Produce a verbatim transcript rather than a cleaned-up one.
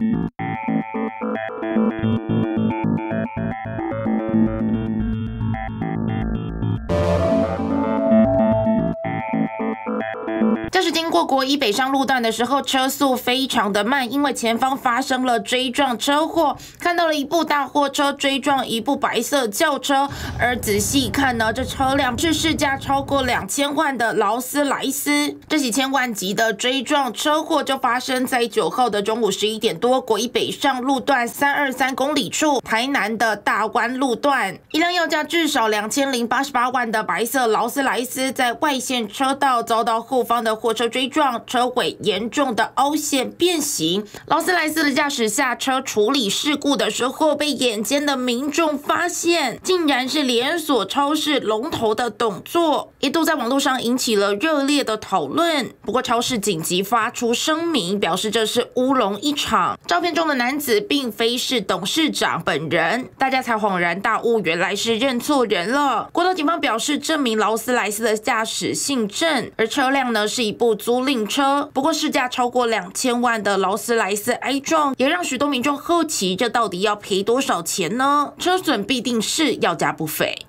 这是经过国一北上路段的时候，车速非常的慢，因为前方发生了追撞车祸，看到了一部大货车追撞一部白色轿车，而仔细看呢，这车辆是市价超过两千万的劳斯莱斯。这起千万级的追撞车祸就发生在九号的中午十一点多，国一北上路段三二三公里处，台南的大湾路段，一辆要价至少两千零八十八万的白色劳斯莱斯在外线车道遭到后方的货车追撞，车尾严重的凹陷变形。劳斯莱斯的驾驶下车处理事故的时候，被眼尖的民众发现，竟然是连锁超市龙头的董座，一度在网络上引起了热烈的讨论。不过，超市紧急发出声明，表示这是乌龙一场。照片中的男子并非是董事长本人，大家才恍然大悟，原来是认错人了。国道警方表示，这名劳斯莱斯的驾驶姓郑，而车辆呢是一部租赁车。不过市价超过两千万的劳斯莱斯挨撞，也让许多民众好奇，这到底要赔多少钱呢？车损必定是要价不菲。